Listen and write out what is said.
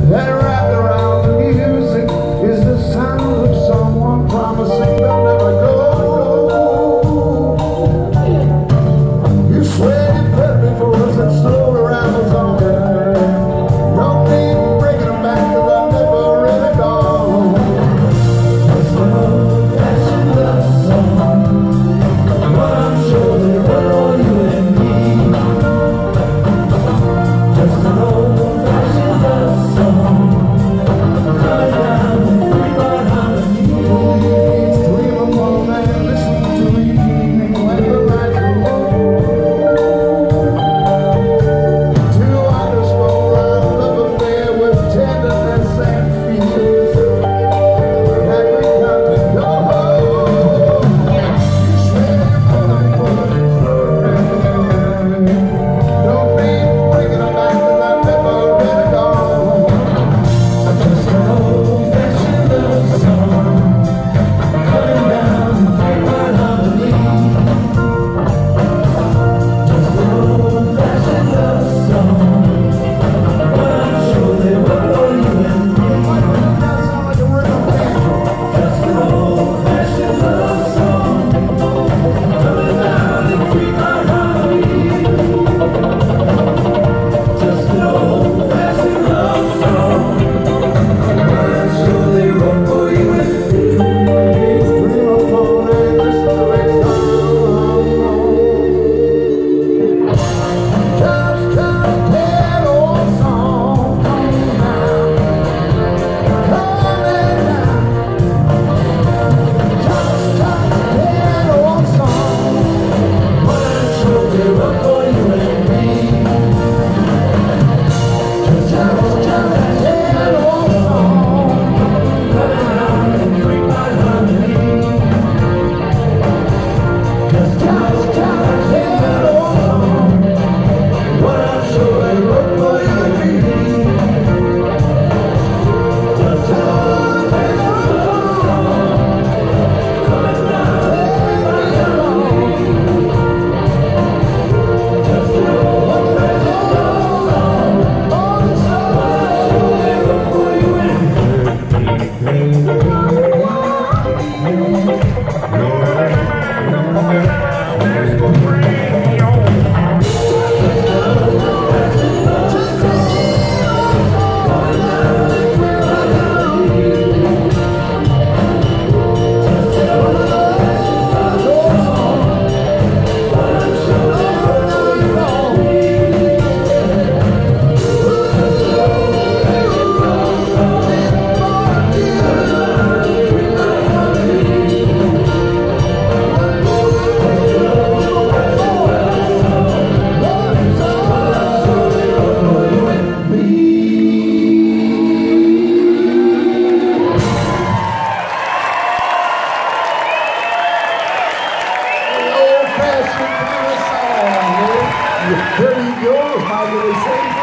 that wrapped around the music is the sound of someone promising they'll never go. You swear you fed me for us and stole around the zone. Don't need bringing them back 'cause I never really gone. It's an old-fashioned love song, but I'm sure they were all you and me. Just an old-fashioned love song, coming down with three-part harmony. Please dream alone and listen to each evening when the lights are low. Two underscore our love affair with tenderness and fears that we got to go. You swear you're falling for it. Don't be bringing them back 'cause I've never really gone. Just an old-fashioned love song, coming down in three-part harmony. Just an old-fashioned love song, but I'm sure they were for you and me. That sound like a rhythm band. Just an old-fashioned love song, coming down in three-part harmony. Just an old-fashioned love song, but I'm sure they wrote for you and me. Please dream alone and listen to each song. Just that old song coming down, coming down. Just that old song, but I'm sure they wrote for you and me. Just that old song, coming down in three-part harmony. Just that old song, but I'm sure they wrote for you and me. Just that old song, coming down in three-part harmony. Just that old love song, but I'm sure they wrote for you and me. Old-fashioned kind of song, man. There you go, how do they say?